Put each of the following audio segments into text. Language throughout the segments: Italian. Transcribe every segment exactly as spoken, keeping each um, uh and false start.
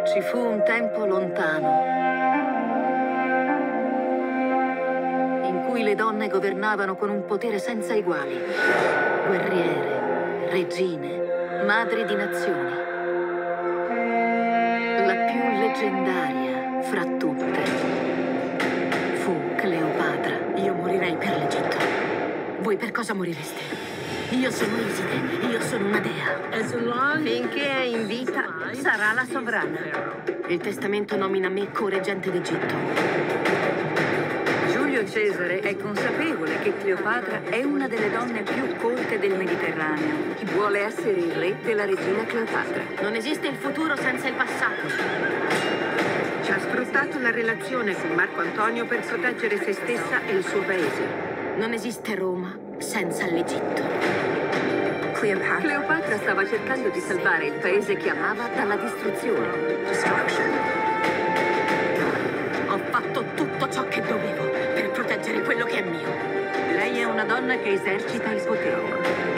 Ci fu un tempo lontano in cui le donne governavano con un potere senza eguali. Guerriere, regine, madri di nazioni. La più leggendaria fra tutte fu Cleopatra. Io morirei per l'Egitto. Voi per cosa morireste? Io sono Iside, io sono una dea. Finché è in vita, sarà la sovrana. Il testamento nomina me co-reggente d'Egitto. Giulio Cesare è consapevole che Cleopatra è una delle donne più colte del Mediterraneo. Vuole essere il re della regina Cleopatra. Non esiste il futuro senza il passato. Ci ha sfruttato la relazione con Marco Antonio per proteggere se stessa e il suo paese. Non esiste Roma senza l'Egitto. Cleopatra. Cleopatra stava cercando di salvare il paese che amava dalla distruzione. Ho fatto tutto ciò che dovevo per proteggere quello che è mio. Lei è una donna che esercita il potere.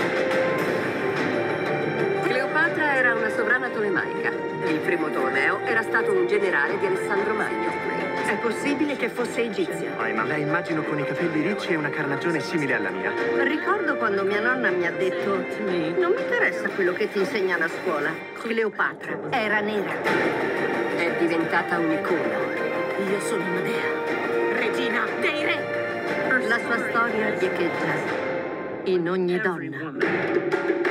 Cleopatra era una sovrana tolemaica. Il primo Tolomeo era stato un generale di Alessandro Magno. È possibile che fosse egizia. Poi, ma la immagino con i capelli ricci e una carnagione simile alla mia. Ricordo quando mia nonna mi ha detto: non mi interessa quello che ti insegnano a scuola. Cleopatra era nera. È diventata un'icona. Io sono una dea, regina dei re. La sua storia riecheggia in ogni donna.